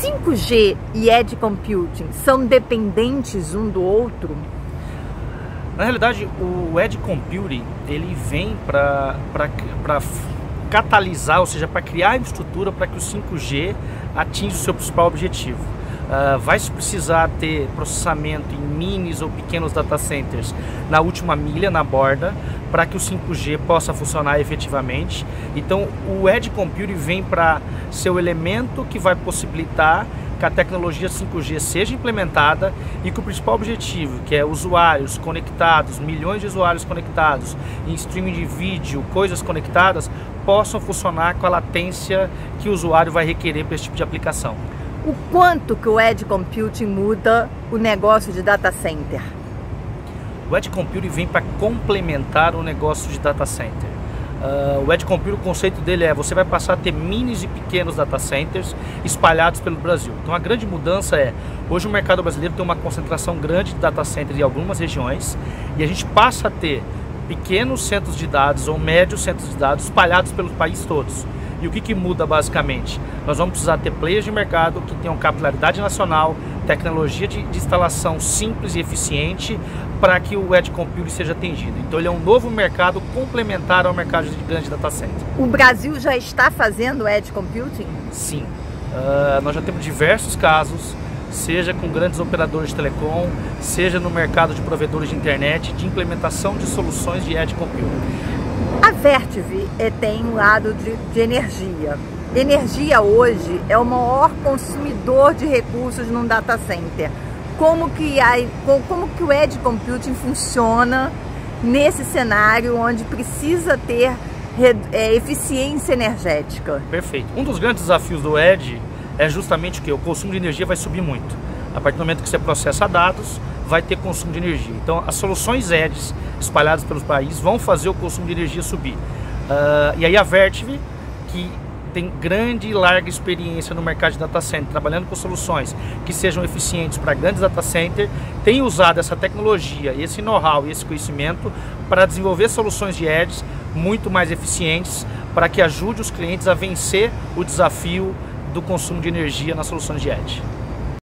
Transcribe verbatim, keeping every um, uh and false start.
cinco G e Edge Computing são dependentes um do outro? Na realidade, o Edge Computing ele vem para catalisar, ou seja, para criar a estrutura para que o cinco G atinja o seu principal objetivo. Uh, vai precisar ter processamento em minis ou pequenos data centers na última milha, na borda, para que o cinco G possa funcionar efetivamente. Então o Edge Computing vem para ser o elemento que vai possibilitar que a tecnologia cinco G seja implementada e que o principal objetivo, que é usuários conectados, milhões de usuários conectados, em streaming de vídeo, coisas conectadas, possam funcionar com a latência que o usuário vai requerer para esse tipo de aplicação. O quanto que o Edge Computing muda o negócio de data center? O Edge Computing vem para complementar o negócio de data center. Uh, o Edge Computing, o conceito dele é, você vai passar a ter minis e pequenos data centers espalhados pelo Brasil. Então a grande mudança é, hoje o mercado brasileiro tem uma concentração grande de data centers em algumas regiões e a gente passa a ter pequenos centros de dados ou médios centros de dados espalhados pelo país todos. E o que, que muda basicamente? Nós vamos precisar ter players de mercado que tenham capilaridade nacional, tecnologia de, de instalação simples e eficiente para que o Edge Computing seja atendido. Então ele é um novo mercado complementar ao mercado de grande data center. O Brasil já está fazendo Edge Computing? Sim. Uh, nós já temos diversos casos, seja com grandes operadores de telecom, seja no mercado de provedores de internet, de implementação de soluções de Edge Computing. A Vertiv é, tem um lado de, de energia. Energia hoje é o maior consumidor de recursos num data center. Como que, a, como que o Edge Computing funciona nesse cenário onde precisa ter é, eficiência energética? Perfeito. Um dos grandes desafios do Edge é justamente o que? O consumo de energia vai subir muito. A partir do momento que você processa dados, vai ter consumo de energia. Então, as soluções Edge espalhadas pelos países vão fazer o consumo de energia subir. Uh, e aí a Vertiv, que tem grande e larga experiência no mercado de data center, trabalhando com soluções que sejam eficientes para grandes data centers, tem usado essa tecnologia, esse know-how e esse conhecimento para desenvolver soluções de Edge muito mais eficientes, para que ajude os clientes a vencer o desafio do consumo de energia nas soluções de Edge.